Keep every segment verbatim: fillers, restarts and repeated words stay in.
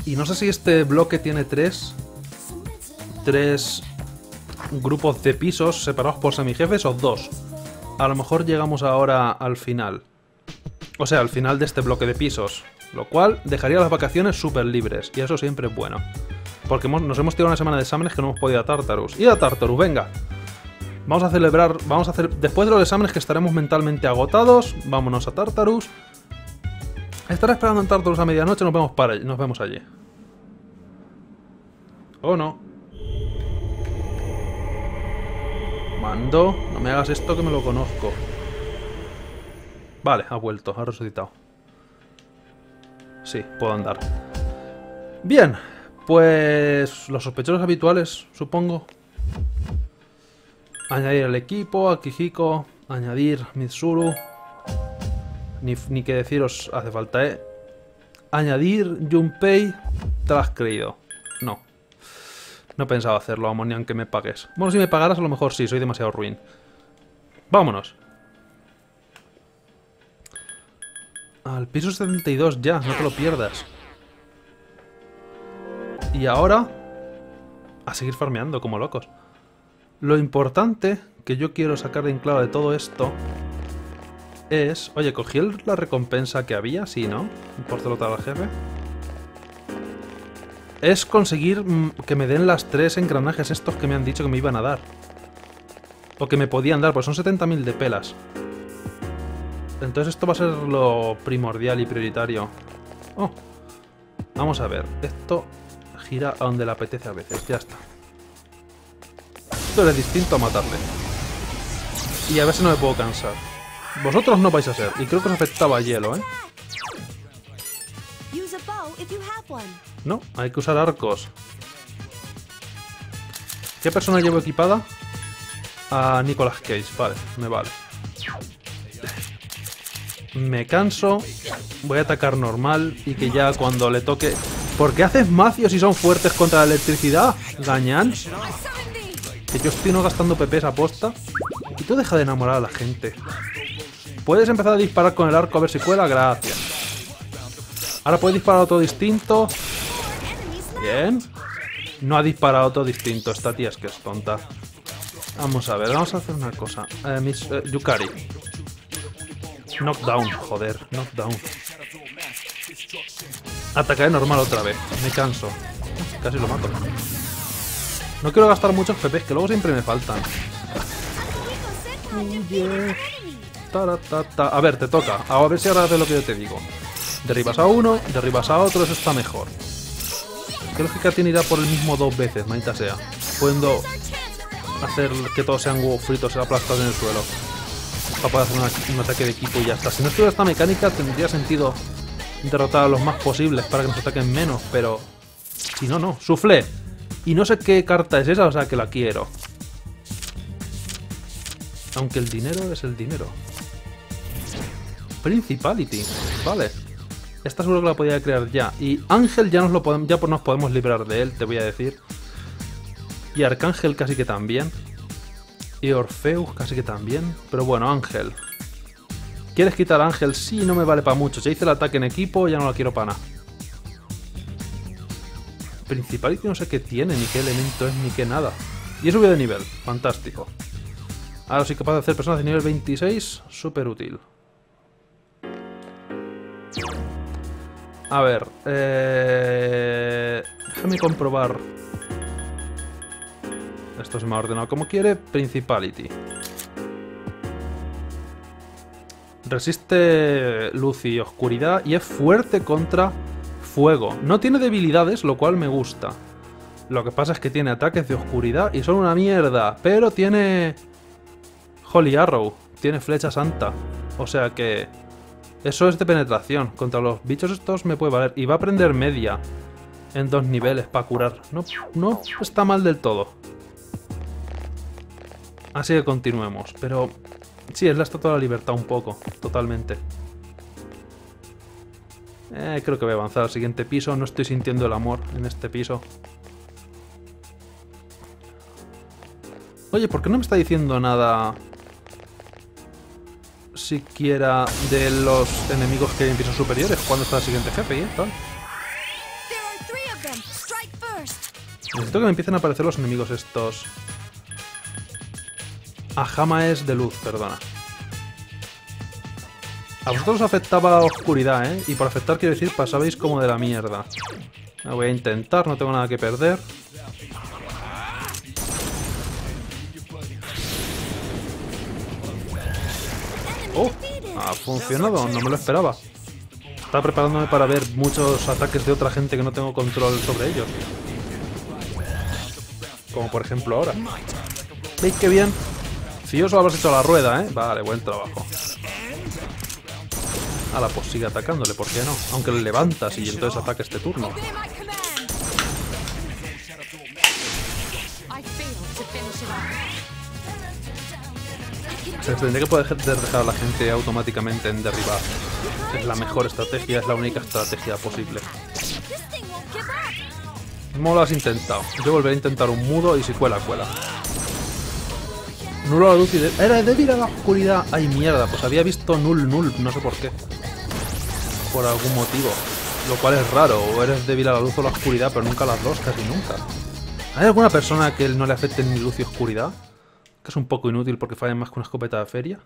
Y no sé si este bloque tiene tres... Tres... grupos de pisos separados por semijefes o dos. A lo mejor llegamos ahora al final. O sea, al final de este bloque de pisos. Lo cual dejaría las vacaciones súper libres. Y eso siempre es bueno. Porque hemos, nos hemos tirado una semana de exámenes que no hemos podido ir a Tartarus. ¡Ir a Tartarus! ¡Venga! Vamos a celebrar... Vamos a hacer... Después de los exámenes que estaremos mentalmente agotados, vámonos a Tartarus. Estaré esperando en Tartarus a medianoche. Nos vemos, para, nos vemos allí. ¿O no? Mando, no me hagas esto que me lo conozco. Vale, ha vuelto, ha resucitado. Sí, puedo andar. Bien, pues los sospechosos habituales, supongo. Añadir el equipo, Akihiko, añadir Mitsuru. Ni, ni que deciros hace falta, ¿eh? Añadir Junpei, te lo has creído. No. No pensaba hacerlo, vamos, ni aunque me pagues. Bueno, si me pagaras a lo mejor sí, soy demasiado ruin. Vámonos. Al piso setenta y dos ya, no te lo pierdas. Y ahora... a seguir farmeando como locos. Lo importante que yo quiero sacar en claro de todo esto... es... Oye, ¿cogí el, la recompensa que había? Sí, ¿no? Por derrotar al jefe. Es conseguir mm, que me den las tres engranajes estos que me han dicho que me iban a dar. O que me podían dar, pues son setenta mil de pelas. Entonces esto va a ser lo primordial y prioritario. Oh, vamos a ver. Esto gira a donde le apetece a veces. Ya está. Esto es distinto a matarle. Y a ver si no me puedo cansar. Vosotros no vais a ser. Y creo que os afectaba hielo, ¿eh? No, hay que usar arcos. ¿Qué persona llevo equipada? A Nicolas Cage, vale, me vale. Me canso. Voy a atacar normal y que ya cuando le toque... ¿Por qué haces macios si son fuertes contra la electricidad? Gañán. Que yo estoy no gastando P Ps a posta. Y tú deja de enamorar a la gente. Puedes empezar a disparar con el arco a ver si cuela, gracias. Ahora puedes disparar otro distinto. Bien. No ha disparado otro distinto. Esta tía es que es tonta. Vamos a ver, vamos a hacer una cosa. Eh, mis, eh, Yukari. Knockdown, joder, knockdown. Atacaré normal otra vez. Me canso. Casi lo mato. No quiero gastar muchos P Ps, que luego siempre me faltan. Oye. Taratata. A ver, te toca. A ver si ahora haces lo que yo te digo. Derribas a uno, derribas a otro, eso está mejor. ¿Qué lógica tiene ir a por el mismo dos veces, maldita sea? Pudiendo hacer que todos sean huevos fritos y aplastados en el suelo. Para poder hacer una, un ataque de equipo y ya está. Si no estuviera esta mecánica, tendría sentido derrotar a los más posibles para que nos ataquen menos, pero... si no, no. ¡Suflé! Y no sé qué carta es esa, o sea que la quiero. Aunque el dinero es el dinero. Principality. Vale. Esta seguro que la podía crear ya. Y Ángel ya nos lo podemos, ya nos podemos librar de él, te voy a decir. Y Arcángel casi que también. Y Orfeus casi que también. Pero bueno, Ángel. ¿Quieres quitar a Ángel? Sí, no me vale para mucho. Si hice el ataque en equipo, ya no la quiero para nada. Principality no sé qué tiene, ni qué elemento es, ni qué nada. Y he subido de nivel. Fantástico. Ahora soy capaz de hacer personas de nivel veintiséis. Súper útil. A ver, eh... déjame comprobar. Esto se me ha ordenado como quiere. Principality. Resiste luz y oscuridad y es fuerte contra fuego. No tiene debilidades, lo cual me gusta. Lo que pasa es que tiene ataques de oscuridad y son una mierda. Pero tiene... Holy Arrow. Tiene flecha santa. O sea que... eso es de penetración. Contra los bichos estos me puede valer. Y va a aprender media en dos niveles para curar. No, no está mal del todo. Así que continuemos. Pero sí, es la Estatua de la Libertad un poco. Totalmente. Eh, creo que voy a avanzar al siguiente piso. No estoy sintiendo el amor en este piso. Oye, ¿por qué no me está diciendo nada... siquiera de los enemigos que hay en pisos superiores? ¿Cuándo está el siguiente jefe y tal? Necesito que me empiecen a aparecer los enemigos estos. Ahama es de luz, perdona. A vosotros os afectaba oscuridad, ¿eh? Y por afectar quiero decir pasabais como de la mierda. Lo voy a intentar, no tengo nada que perder. ¡Oh! Ha funcionado, no me lo esperaba. Estaba preparándome para ver muchos ataques de otra gente que no tengo control sobre ellos. Como por ejemplo ahora. ¿Veis qué bien? Fioso haberse hecho la rueda, ¿eh? Vale, buen trabajo. Ahora pues sigue atacándole, ¿por qué no? Aunque le levantas y entonces ataque este turno. Se tendría que poder dejar a la gente automáticamente en derribar. Es la mejor estrategia, es la única estrategia posible. No lo has intentado. Yo volveré a intentar un mudo y si cuela, cuela. Nulo a la luz y de... ¡Era débil a la oscuridad! ¡Ay, mierda! Pues había visto null, null, no sé por qué. Por algún motivo. Lo cual es raro. O eres débil a la luz o la oscuridad, pero nunca las dos, casi nunca. ¿Hay alguna persona que no le afecte ni luz y oscuridad? Que es un poco inútil porque falla más que una escopeta de feria.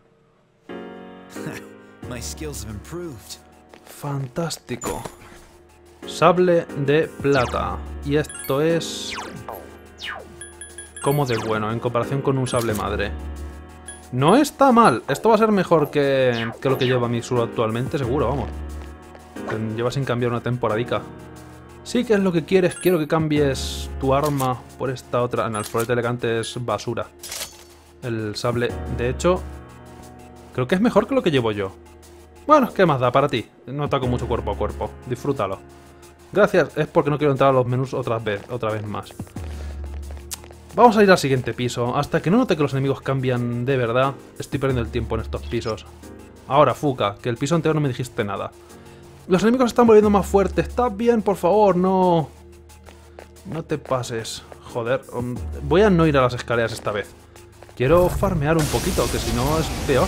Fantástico. Sable de plata. Y esto es... como de bueno, en comparación con un sable madre. No está mal. Esto va a ser mejor que, que lo que lleva Mitsuru actualmente, seguro, vamos. Que lleva sin cambiar una temporadica. Sí, que es lo que quieres. Quiero que cambies tu arma por esta otra. En el florete elegante es basura. El sable, de hecho, creo que es mejor que lo que llevo yo. Bueno, ¿qué más da para ti? No ataco mucho cuerpo a cuerpo. Disfrútalo. Gracias, es porque no quiero entrar a los menús otra vez, otra vez más. Vamos a ir al siguiente piso. Hasta que no note que los enemigos cambian de verdad, estoy perdiendo el tiempo en estos pisos. Ahora, Fuka, que el piso anterior no me dijiste nada. Los enemigos se están volviendo más fuertes. ¿Estás bien? Por favor, no... No te pases. Joder, um, voy a no ir a las escaleras esta vez. Quiero farmear un poquito, que si no es peor.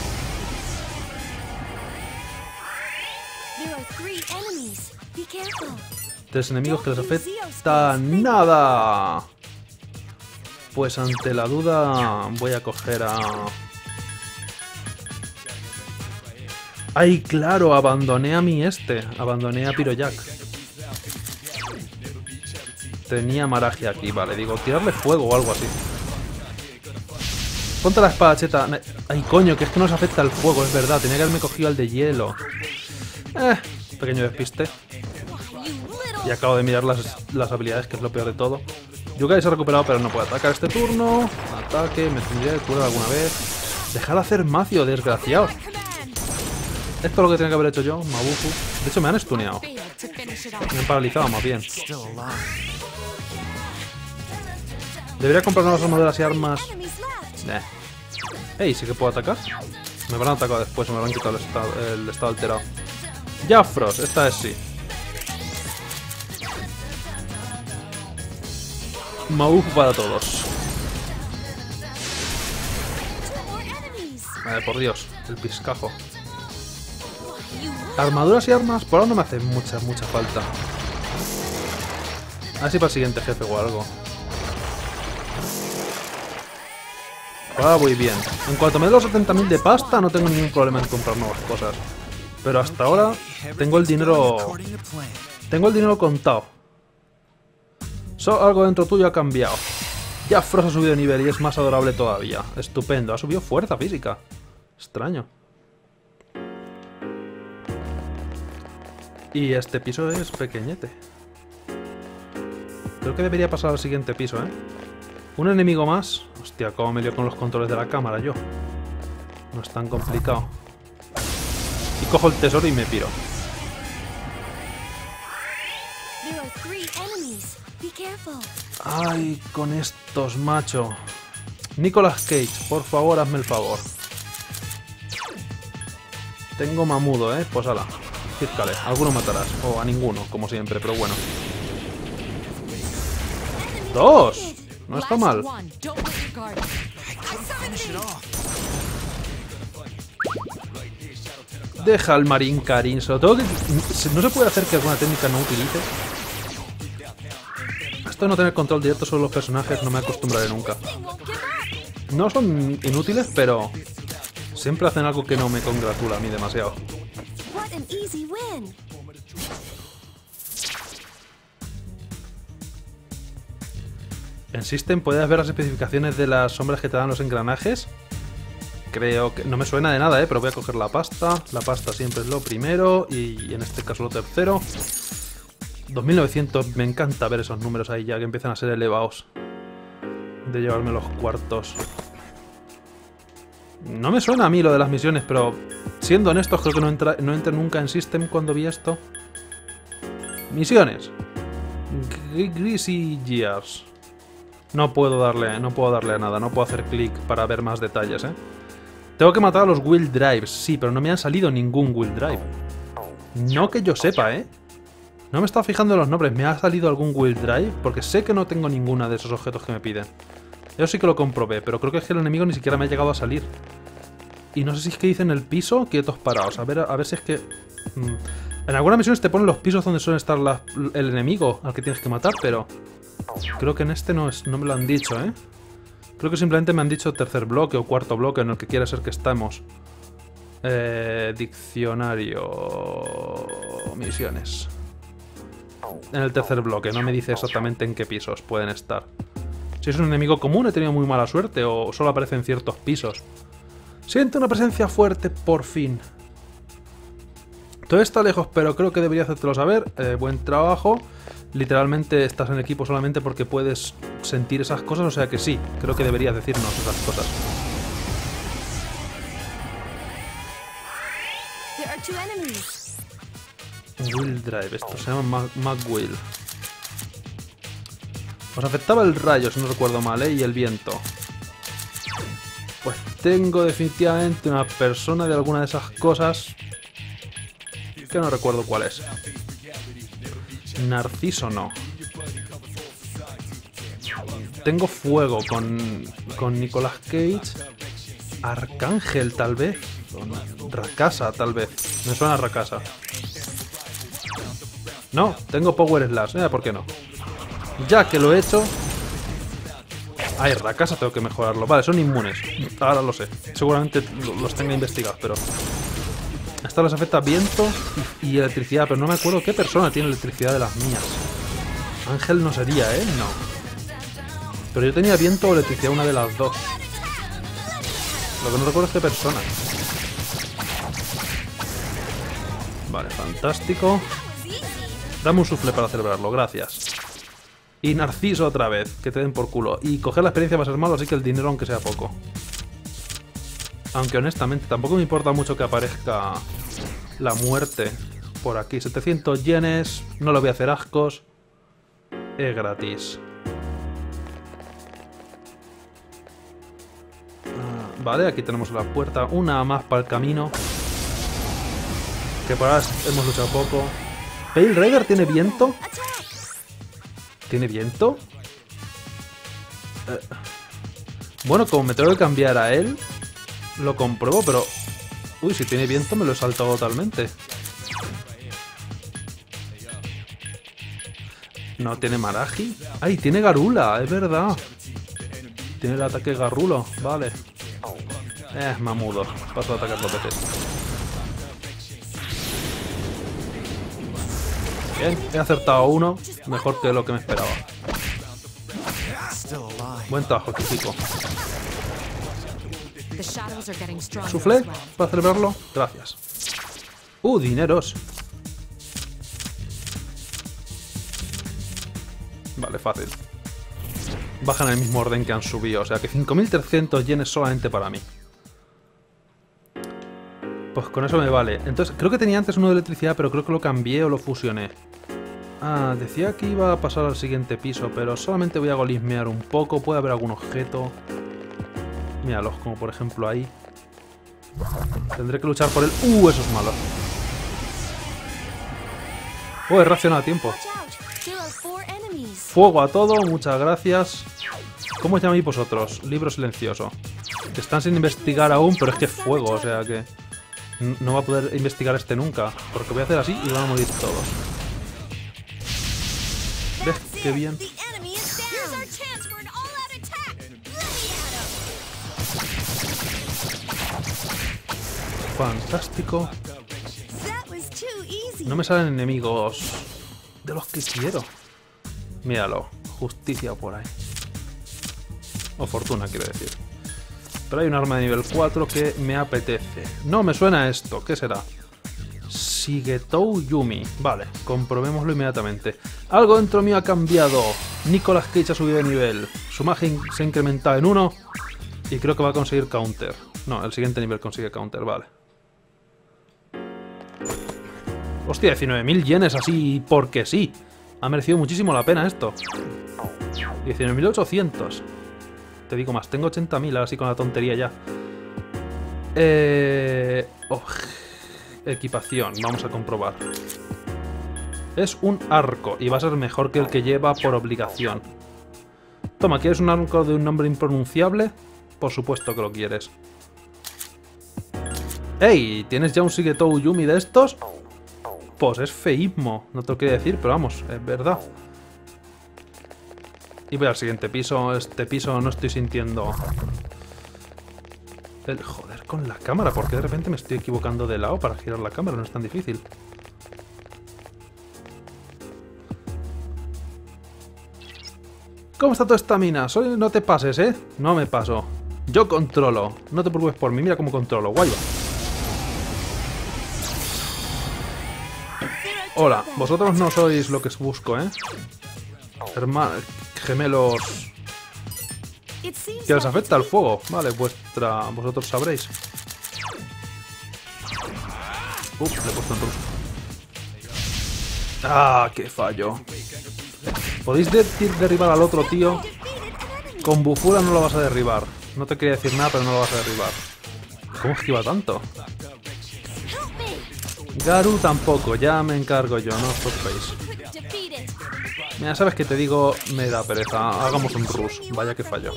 Tres enemigos que les afecta nada. Pues ante la duda voy a coger a... ¡Ay, claro! Abandoné a mi este. Abandoné a Pyrojack. Tenía Maragia aquí, vale. Digo, tirarle fuego o algo así. Ponte la espadacheta. ¡Ay, coño! Que es que nos afecta el fuego, es verdad. Tenía que haberme cogido al de hielo. Eh, pequeño despiste. Y acabo de mirar las, las habilidades, que es lo peor de todo. Yukai se ha recuperado, pero no puede atacar este turno. Ataque, me tendría que curar alguna vez. Dejar de hacer macio, desgraciados. Esto es lo que tenía que haber hecho yo, Mabufu. De hecho, me han stuneado. Me han paralizado, más bien. Debería comprar nuevas armaduras y armas. Eh. Ey, ¿sí que puedo atacar? Me van a atacar después, me van a quitar el estado, el estado alterado. Jaffros, esta es sí. Mabufu para todos. Vale, por Dios, el piscajo. Armaduras y armas por ahora no me hacen mucha, mucha falta. A ver si para el siguiente jefe o algo. Ahora voy bien. En cuanto me dé los setenta mil de pasta no tengo ningún problema en comprar nuevas cosas. Pero hasta ahora tengo el dinero... Tengo el dinero contado. So, algo dentro tuyo ha cambiado. Ya Frost ha subido de nivel y es más adorable todavía. Estupendo, ha subido fuerza física. Extraño. Y este piso es pequeñete. Creo que debería pasar al siguiente piso, ¿eh? Un enemigo más. Hostia, cómo me lío con los controles de la cámara yo. No es tan complicado. Y cojo el tesoro y me piro. Ay, con estos, macho. Nicolas Cage, por favor, hazme el favor. Tengo mamudo, ¿eh? Pues ala. Fíjale, a alguno matarás. O a ninguno, como siempre, pero bueno. ¡Dos! No está mal. Deja al Marín Karin. Sobre todo que no se puede hacer que alguna técnica no utilice. Esto de no tener control directo sobre los personajes no me acostumbraré nunca. No son inútiles, pero siempre hacen algo que no me congratula a mí demasiado. En System puedes ver las especificaciones de las sombras que te dan los engranajes. Creo que... no me suena de nada, ¿eh? Pero voy a coger la pasta. La pasta siempre es lo primero y en este caso lo tercero. dos mil novecientos, me encanta ver esos números ahí ya que empiezan a ser elevados. De llevarme los cuartos. No me suena a mí lo de las misiones, pero siendo honestos creo que no, entra, no entré nunca en System cuando vi esto. Misiones. Greasy Gears. No puedo darle, no puedo darle a nada, no puedo hacer clic para ver más detalles, ¿eh? Tengo que matar a los Wheel Drives, sí, pero no me han salido ningún Wheel Drive. No que yo sepa, ¿eh? No me he estado fijando en los nombres, ¿me ha salido algún Wheel Drive? Porque sé que no tengo ninguna de esos objetos que me piden. Yo sí que lo comprobé, pero creo que es que el enemigo ni siquiera me ha llegado a salir. Y no sé si es que dicen el piso, quietos parados. A ver, a ver si es que... Mmm. En algunas misiones te ponen los pisos donde suelen estar la, el enemigo al que tienes que matar, pero... creo que en este no, es, no me lo han dicho, ¿eh? Creo que simplemente me han dicho tercer bloque o cuarto bloque en el que quiera ser que estemos. Eh, diccionario... Misiones. En el tercer bloque, no me dice exactamente en qué pisos pueden estar. Si es un enemigo común he tenido muy mala suerte o solo aparece en ciertos pisos. Siento una presencia fuerte, por fin. Todo está lejos, pero creo que debería hacértelo saber. Eh, buen trabajo. Literalmente estás en equipo solamente porque puedes sentir esas cosas, o sea que sí, creo que deberías decirnos esas cosas. Wheel Drive, esto se llama McWheel. Os afectaba el rayo, si no recuerdo mal, ¿eh? Y el viento. Pues tengo definitivamente una persona de alguna de esas cosas que no recuerdo cuál es. Narciso no. Tengo fuego con, con Nicolas Cage. Arcángel tal vez. Rakasa tal vez. Me suena a Rakasa. No, tengo Power Slash. Eh, ¿por qué no? Ya que lo he hecho... Ay, Rakasa tengo que mejorarlo. Vale, son inmunes. Ahora lo sé. Seguramente los tenga investigados, pero... Esta les afecta viento y, y electricidad, pero no me acuerdo qué persona tiene electricidad de las mías. Ángel no sería, ¿eh? No. Pero yo tenía viento o electricidad, una de las dos. Lo que no recuerdo es qué persona. Vale, fantástico. Dame un sufle para celebrarlo, gracias. Y Narciso otra vez, que te den por culo. Y coger la experiencia va a ser malo, así que el dinero aunque sea poco. Aunque honestamente tampoco me importa mucho que aparezca la muerte por aquí. setecientos yenes, no lo voy a hacer ascos. Es gratis. Ah, vale, aquí tenemos la puerta. Una más para el camino. Que por ahora hemos luchado poco. ¿Pale Rider tiene viento? ¿Tiene viento? Eh. Bueno, como me tengo que cambiar a él... Lo compruebo, pero... Uy, si tiene viento me lo he saltado totalmente. No tiene Maraji. ¡Ay, tiene Garula! Es verdad. Tiene el ataque Garrulo. Vale. Eh, mamudo. Paso a atacar dos veces. Bien, he acertado uno. Mejor que lo que me esperaba. Buen trabajo, chico. ¿Suflé? ¿Para celebrarlo? Gracias. ¡Uh, dineros! Vale, fácil. Bajan en el mismo orden que han subido, o sea que cinco mil trescientos yenes solamente para mí. Pues con eso me vale. Entonces, creo que tenía antes uno de electricidad, pero creo que lo cambié o lo fusioné. Ah, decía que iba a pasar al siguiente piso, pero solamente voy a golismear un poco. Puede haber algún objeto. Míralos, como por ejemplo ahí. Tendré que luchar por él. ¡Uh! Eso es malo. Oh, he reaccionado a tiempo. Fuego a todo, muchas gracias. ¿Cómo os llamáis vosotros? Libro silencioso. Están sin investigar aún, pero es que es fuego, o sea que... No va a poder investigar este nunca. Porque voy a hacer así y van a morir todos. ¿Ves qué bien? Fantástico. No me salen enemigos de los que quiero. Míralo, justicia por ahí. O fortuna, quiero decir. Pero hay un arma de nivel cuatro que me apetece. No me suena esto, ¿qué será? Shigetou Yumi. Vale, comprobémoslo inmediatamente. Algo dentro mío ha cambiado. Nicolas Cage ha subido de nivel. Su magia se ha incrementado en uno. Y creo que va a conseguir counter. No, el siguiente nivel consigue counter, vale. Hostia, diecinueve mil yenes así porque sí. Ha merecido muchísimo la pena esto. diecinueve mil ochocientos. Te digo más, tengo ochenta mil así con la tontería ya. Eh... Oh, equipación, vamos a comprobar. Es un arco y va a ser mejor que el que lleva por obligación. Toma, ¿quieres un arco de un nombre impronunciable? Por supuesto que lo quieres. ¡Ey! ¿Tienes ya un Shigetou Yumi de estos? Pues es feísmo, no te lo quería decir, pero vamos, es verdad. Y voy al siguiente piso. Este piso no estoy sintiendo... El joder con la cámara, porque de repente me estoy equivocando de lado para girar la cámara, no es tan difícil. ¿Cómo está tu estamina? Soy... No te pases, ¿eh? No me paso. Yo controlo. No te preocupes por mí, mira cómo controlo. Guay va. Hola, vosotros no sois lo que os busco, ¿eh? Hermanos, gemelos... Que les afecta el fuego. Vale, vuestra... Vosotros sabréis. Uf, le he puesto en ruso. Ah, qué fallo. ¿Podéis decir derribar al otro tío? Con Bufura no lo vas a derribar. No te quería decir nada, pero no lo vas a derribar. ¿Cómo esquiva tanto? Garu tampoco, ya me encargo yo, no os preocupéis. Mira, sabes que te digo, me da pereza. Hagamos un rush, vaya que fallo.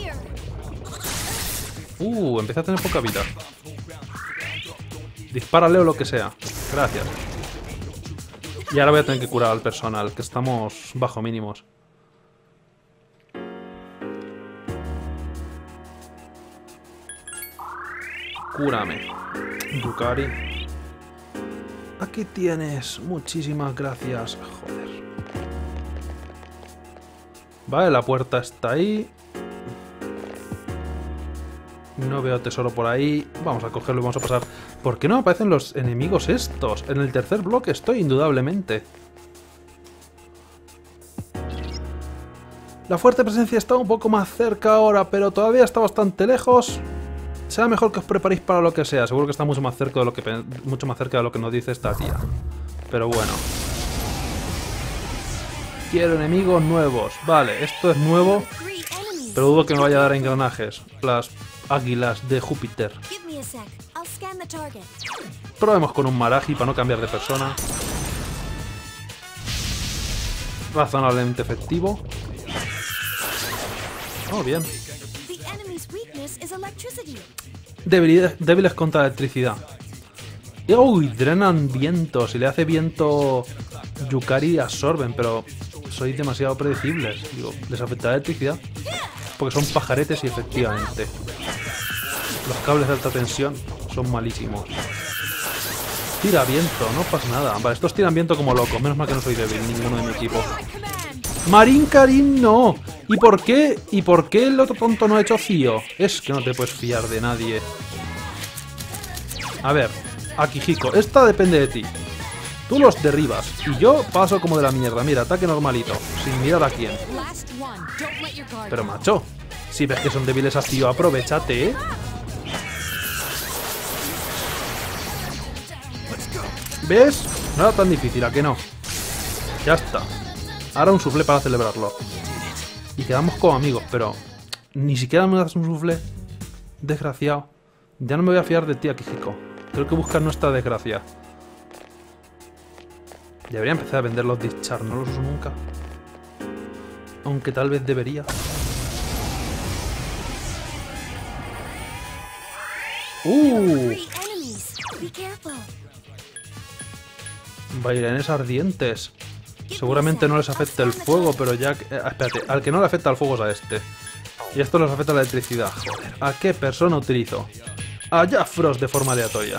Uh, empieza a tener poca vida. Dispárale o lo que sea. Gracias. Y ahora voy a tener que curar al personal, que estamos bajo mínimos. Cúrame. Yukari. Aquí tienes. Muchísimas gracias. Joder. Vale, la puerta está ahí. No veo tesoro por ahí. Vamos a cogerlo y vamos a pasar. ¿Por qué no aparecen los enemigos estos? En el tercer bloque estoy, indudablemente. La fuerte presencia está un poco más cerca ahora, pero todavía está bastante lejos. Será mejor que os preparéis para lo que sea. Seguro que está mucho más cerca de lo que, mucho más cerca de lo que nos dice esta tía. Pero bueno. Quiero enemigos nuevos. Vale, esto es nuevo. Pero dudo que me vaya a dar engranajes. Las águilas de Júpiter. Probemos con un Maraji para no cambiar de persona. Razonablemente efectivo. Oh, bien. Debilidad, débiles contra la electricidad. Uy, drenan viento. Si le hace viento Yukari absorben, pero sois demasiado predecibles. Digo, ¿les afecta la electricidad? Porque son pajaretes y efectivamente. Los cables de alta tensión son malísimos. Tira viento, no pasa nada. Vale, estos tiran viento como locos. Menos mal que no soy débil, ninguno de mi equipo. Marín Karim no. ¿Y por qué? ¿Y por qué el otro tonto no ha hecho Cío? Es que no te puedes fiar de nadie. A ver, Akihiko, esta depende de ti. Tú los derribas y yo paso como de la mierda. Mira, ataque normalito, sin mirar a quién. Pero macho, si ves que son débiles a Cío, aprovechate, ¿eh? ¿Ves? No era tan difícil, ¿a que no? Ya está. Ahora un soufflé para celebrarlo. Y quedamos como amigos, pero... Ni siquiera me das un soufflé. Desgraciado. Ya no me voy a fiar de ti, Akihiko. Creo que buscas nuestra desgracia. Debería empezar a vender los dischar, no los uso nunca. Aunque tal vez debería. ¡Uh! Bailarines ardientes. Seguramente no les afecta el fuego, pero ya... que- eh, espérate, al que no le afecta el fuego es a este. Y a esto les afecta la electricidad. Joder, ¿a qué persona utilizo? A Jack Frost de forma aleatoria.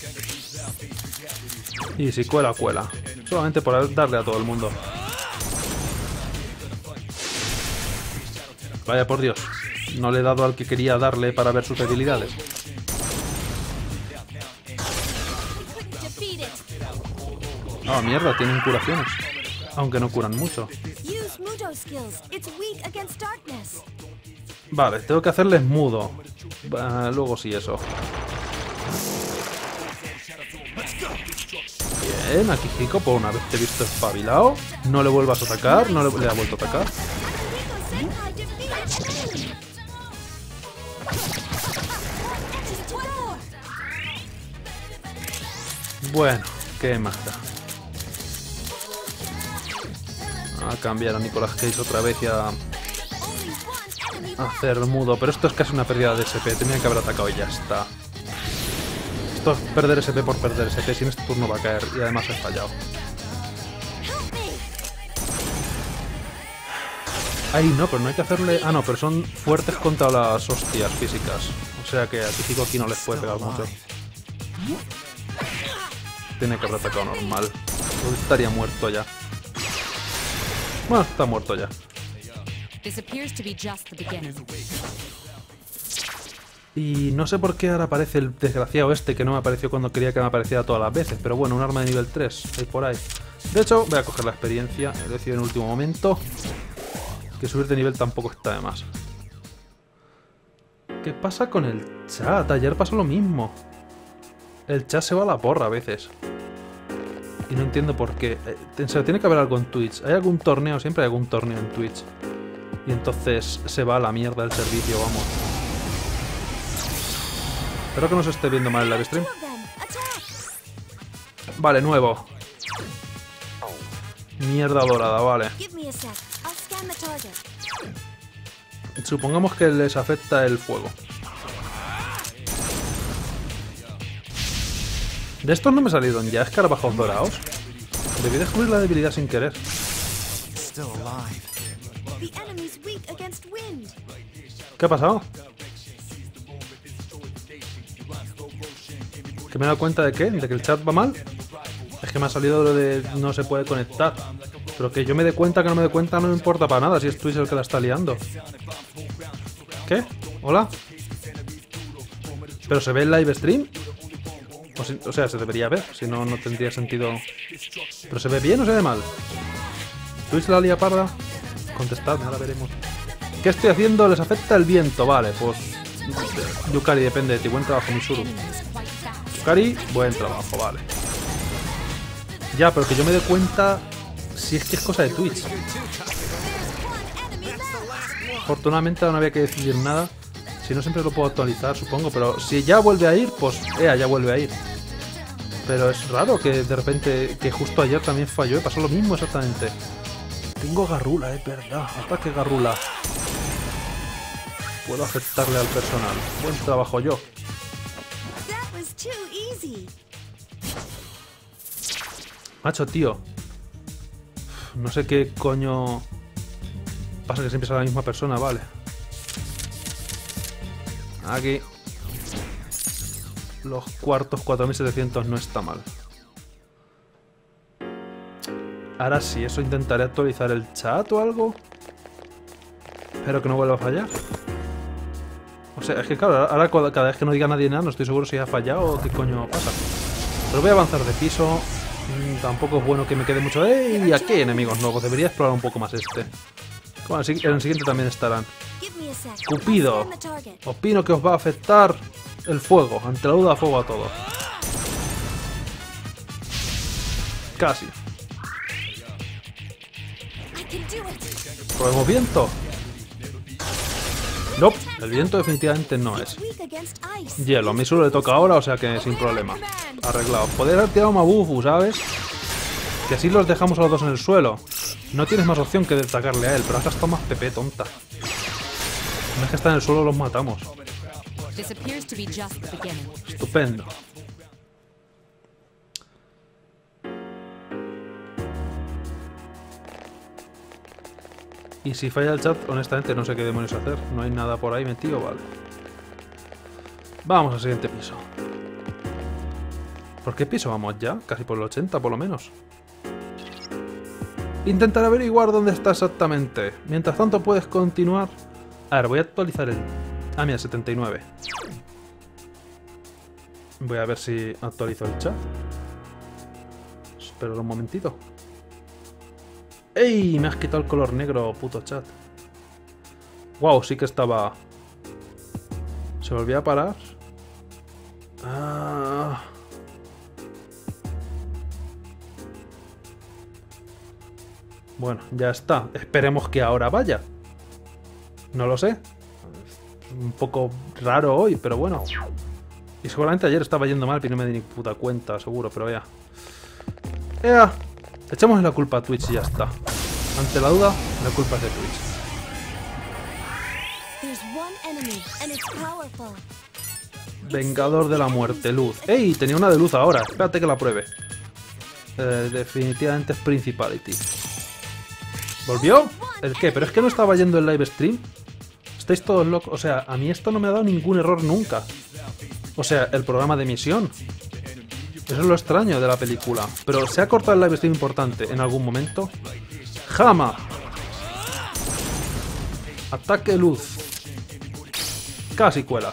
Y si cuela, cuela. Solamente por darle a todo el mundo. Vaya por Dios. No le he dado al que quería darle para ver sus debilidades. Ah, oh, mierda, tienen curaciones. Aunque no curan mucho. Vale, tengo que hacerles mudo. Uh, luego sí eso. Bien, aquí Hiko, por una vez te he visto espabilado. No le vuelvas a atacar, no le, le ha vuelto a atacar. Bueno, ¿qué más da? A cambiar a Nicolas Cage otra vez y a... a hacer mudo. Pero esto es casi una pérdida de S P. Tenía que haber atacado y ya está. Esto es perder S P por perder S P. Si en este turno va a caer. Y además he fallado. Ay, no, pero no hay que hacerle... Ah, no, pero son fuertes contra las hostias físicas. O sea que a Típico aquí no les puede pegar mucho. Tiene que haber atacado normal. Pues estaría muerto ya. Bueno, está muerto ya. Y no sé por qué ahora aparece el desgraciado este que no me apareció cuando quería que me apareciera todas las veces. Pero bueno, un arma de nivel tres. Hay por ahí. De hecho, voy a coger la experiencia. He decidido en el último momento que subir de nivel tampoco está de más. ¿Qué pasa con el chat? Ayer pasó lo mismo. El chat se va a la porra a veces. Y no entiendo por qué. En serio, tiene que haber algo en Twitch. ¿Hay algún torneo? Siempre hay algún torneo en Twitch. Y entonces se va a la mierda el servicio, vamos. Espero que no se esté viendo mal el live stream. Vale, nuevo. Mierda dorada, vale. Supongamos que les afecta el fuego. De estos no me salieron ya escarabajos dorados. Debí descubrir la debilidad sin querer. ¿Qué ha pasado? ¿Que me he dado cuenta de qué? ¿De que el chat va mal? Es que me ha salido lo de no se puede conectar. Pero que yo me dé cuenta, que no me dé cuenta, no me importa para nada si es Twitch el que la está liando. ¿Qué? ¿Hola? ¿Pero se ve el live stream? O, si, o sea, se debería ver, si no, no tendría sentido. ¿Pero se ve bien o se ve mal? ¿Twitch la lía parda? Contestadme, ahora veremos. ¿Qué estoy haciendo? Les afecta el viento, vale, pues... Yukari, depende de ti, buen trabajo, Mitsuru. Yukari, buen trabajo, vale. Ya, pero que yo me dé cuenta si es que es cosa de Twitch. Afortunadamente no había que decidir nada. Si no, siempre lo puedo actualizar, supongo. Pero si ya vuelve a ir, pues ea, ya vuelve a ir. Pero es raro que de repente, que justo ayer también falló. Pasó lo mismo exactamente. Tengo Garrula, es verdad. Ataque Garrula. Puedo afectarle al personal. Buen trabajo yo. Macho, tío. No sé qué coño... Pasa que siempre es la misma persona, vale. Aquí. Los cuartos cuatro mil setecientos no está mal. Ahora sí, eso intentaré actualizar el chat o algo. Espero que no vuelva a fallar. O sea, es que claro, ahora cada vez que no diga nadie nada, no estoy seguro si ha fallado o qué coño pasa. Pero voy a avanzar de piso. Mm, tampoco es bueno que me quede mucho. ¡Ey! Aquí hay enemigos nuevos. Debería explorar un poco más este. Bueno, en el siguiente también estarán. Cupido. Opino que os va a afectar el fuego. Ante la duda, fuego a todo. Casi. ¿Probemos viento? No, nope, el viento definitivamente no es. Hielo, a mí solo le toca ahora, o sea que sin problema. Arreglado. Poder haber tirado Mabufu, ¿sabes? Que así los dejamos a los dos en el suelo. No tienes más opción que de atacarle a él, pero has gastado más P P, tonta. Una vez que está en el suelo los matamos. Estupendo. Y si falla el chat, honestamente no sé qué demonios hacer. No hay nada por ahí metido, vale. Vamos al siguiente piso. ¿Por qué piso vamos ya? Casi por el ochenta, por lo menos. Intentar averiguar dónde está exactamente. Mientras tanto puedes continuar. A ver, voy a actualizar el... Ah, mira, setenta y nueve. Voy a ver si actualizo el chat. Espera un momentito. ¡Ey! Me has quitado el color negro, puto chat. Wow, sí que estaba... ¿Se volvió a parar? Ah... Bueno, ya está. Esperemos que ahora vaya. No lo sé. Un poco raro hoy, pero bueno. Y seguramente ayer estaba yendo mal y no me di ni puta cuenta, seguro, pero ya. ¡Ea! Echamos la culpa a Twitch y ya está. Ante la duda, la culpa es de Twitch. Vengador de la muerte, luz. ¡Ey! Tenía una de luz ahora. Espérate que la pruebe. Eh, definitivamente es Principality. ¿Volvió? ¿El qué? ¿Pero es que no estaba yendo el live stream? Estáis todos locos. O sea, a mí esto no me ha dado ningún error nunca. O sea, el programa de emisión. Eso es lo extraño de la película. Pero ¿se ha cortado el live stream importante en algún momento? ¡Jama! Ataque luz. Casi cuela.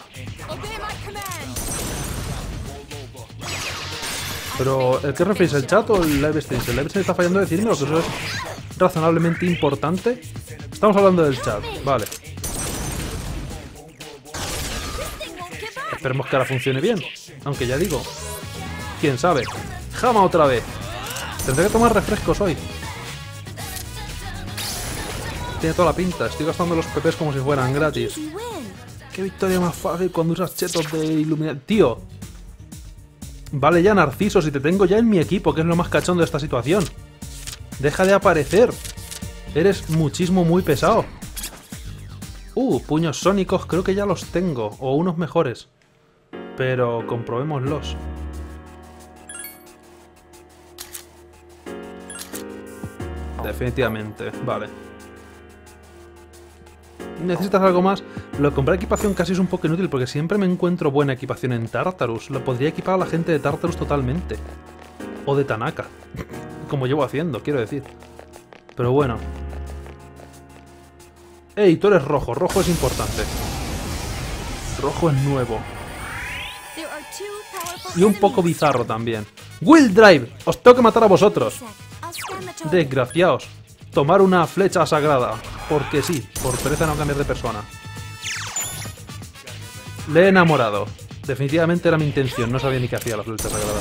Pero, ¿el qué referís? ¿El chat o el live stream? Si el live stream está fallando, decírmelo, que eso es razonablemente importante. Estamos hablando del chat, vale. Esperemos que ahora funcione bien. Aunque ya digo, quién sabe. Jama otra vez. Tendré que tomar refrescos hoy. Tiene toda la pinta. Estoy gastando los P Ps como si fueran gratis. Qué victoria más fácil cuando usas chetos de iluminación. Tío. Vale ya, Narciso, si te tengo ya en mi equipo, que es lo más cachondo de esta situación. Deja de aparecer. Eres muchísimo muy pesado. Uh, puños sónicos, creo que ya los tengo. O unos mejores. Pero comprobémoslos. Definitivamente, vale. ¿Necesitas algo más? Lo de comprar equipación casi es un poco inútil porque siempre me encuentro buena equipación en Tartarus. Lo podría equipar a la gente de Tartarus totalmente. O de Tanaka. Como llevo haciendo, quiero decir. Pero bueno. ¡Ey! Tú eres rojo. Rojo es importante. Rojo es nuevo. Y un poco bizarro también. ¡Will Drive! ¡Os tengo que matar a vosotros! Desgraciaos. Tomar una flecha sagrada. Porque sí, por pereza no cambiar de persona. Le he enamorado. Definitivamente era mi intención, no sabía ni qué hacía la flecha sagrada.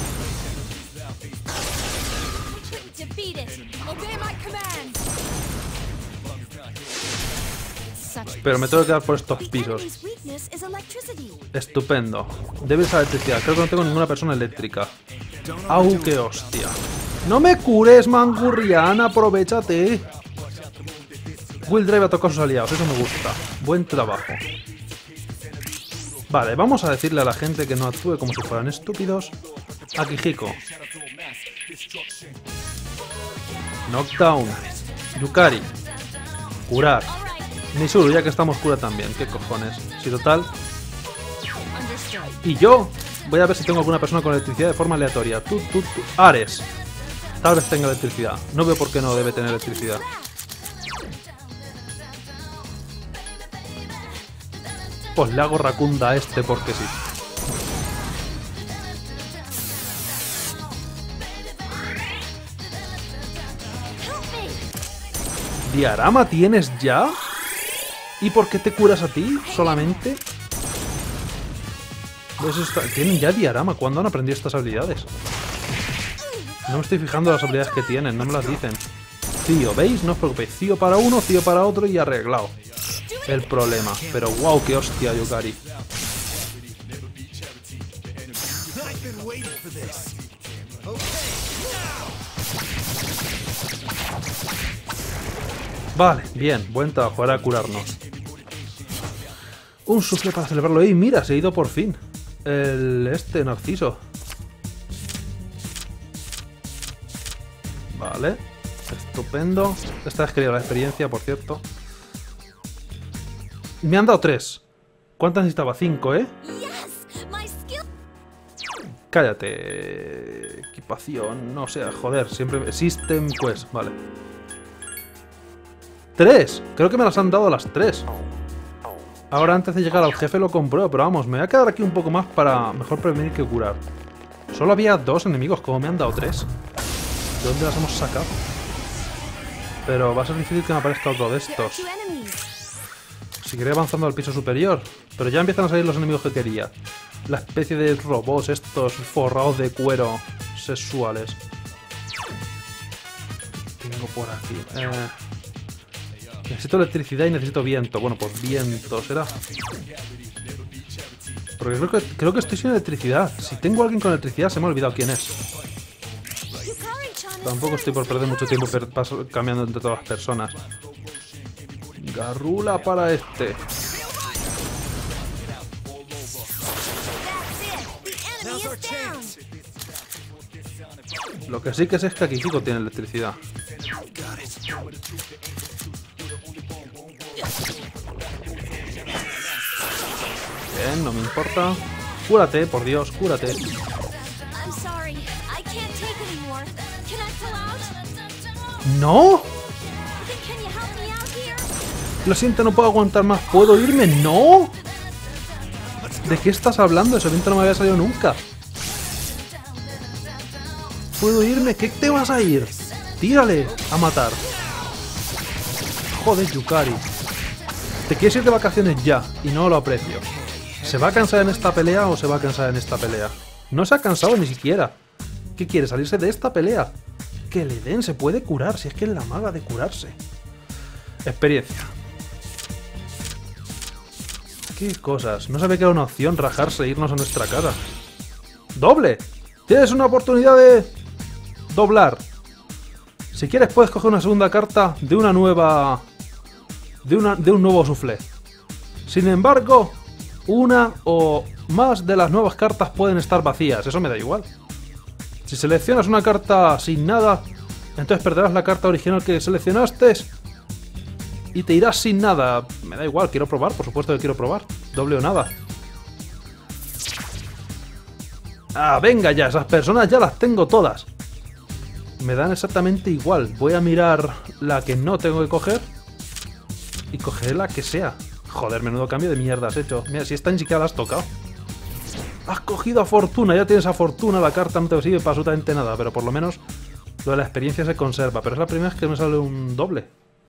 Pero me tengo que quedar por estos pisos. Estupendo. Debes la electricidad. Creo que no tengo ninguna persona eléctrica. ¡Au, qué hostia! ¡No me cures, Mangurrián! ¡Aprovechate! Will Drive ha tocado a sus aliados. Eso me gusta. Buen trabajo. Vale, vamos a decirle a la gente que no actúe como si fueran estúpidos. Akihiko. Knockdown. Yukari. Curar. Misuru, ya que estamos cura también. ¿Qué cojones? Si total... Y yo voy a ver si tengo alguna persona con electricidad de forma aleatoria. Tú, tú, tú. Ares. Tal vez tenga electricidad. No veo por qué no debe tener electricidad. Pues le hago racunda a este porque sí. ¿Diarama tienes ya? ¿Y por qué te curas a ti solamente? ¿Ves esta? Tienen ya diarama. ¿Cuándo han aprendido estas habilidades? No me estoy fijando en las habilidades que tienen, no me las dicen. Cío, ¿veis? No os preocupéis. Cío para uno, Cío para otro y arreglado el problema. Pero wow, qué hostia, Yukari. Vale, bien, buen trabajo, ahora a curarnos. Un sufle para celebrarlo. ¡Ey, mira! Se ha ido por fin. El este, Narciso. Vale. Estupendo. Esta es querida la experiencia, por cierto. Me han dado tres. ¿Cuántas necesitaba? Cinco, ¿eh? Cállate. Equipación, no sé, joder, siempre... System Quest, vale. ¡Tres! Creo que me las han dado las tres. Ahora antes de llegar al jefe lo compruebo, pero vamos, me voy a quedar aquí un poco más para mejor prevenir que curar. Solo había dos enemigos, como me han dado tres. ¿De dónde las hemos sacado? Pero va a ser difícil que me aparezca otro de estos. Seguiré avanzando al piso superior, pero ya empiezan a salir los enemigos que quería. La especie de robots estos forrados de cuero sexuales. ¿Qué tengo por aquí? Eh, necesito electricidad y necesito viento. Bueno, pues viento será. Porque creo que, creo que estoy sin electricidad. Si tengo a alguien con electricidad se me ha olvidado quién es. Tampoco estoy por perder mucho tiempo per paso, cambiando entre todas las personas. Garrula para este. Lo que sí que sé es que Akihiko tiene electricidad. Bien, no me importa. Cúrate, por Dios, cúrate. ¿No? Lo siento, no puedo aguantar más. ¿Puedo irme? ¡No! ¿De qué estás hablando? Ese viento no me había salido nunca. ¿Puedo irme? ¿Qué te vas a ir? Tírale a matar. Joder, Yukari. Te quieres ir de vacaciones ya y no lo aprecio. ¿Se va a cansar en esta pelea o se va a cansar en esta pelea? No se ha cansado ni siquiera. ¿Qué quiere? ¿Salirse de esta pelea? Que le den, se puede curar, si es que es la maga de curarse. Experiencia. ¿Qué cosas? No sabía que era una opción rajarse e irnos a nuestra casa. ¡Doble! Tienes una oportunidad de... doblar. Si quieres puedes coger una segunda carta de una nueva... De, una... de un nuevo soufflé. Sin embargo, una o más de las nuevas cartas pueden estar vacías. Eso me da igual. Si seleccionas una carta sin nada, entonces perderás la carta original que seleccionaste y te irás sin nada. Me da igual, quiero probar, por supuesto que quiero probar. Doble o nada. Ah, venga ya, esas personas ya las tengo todas. Me dan exactamente igual. Voy a mirar la que no tengo que coger y cogeré la que sea. Joder, menudo cambio de mierda has hecho. Mira, si esta ni siquiera la has tocado. Has cogido a Fortuna, ya tienes a Fortuna, la carta no te sirve para absolutamente nada, pero por lo menos lo de la experiencia se conserva. Pero es la primera vez que me sale un doble.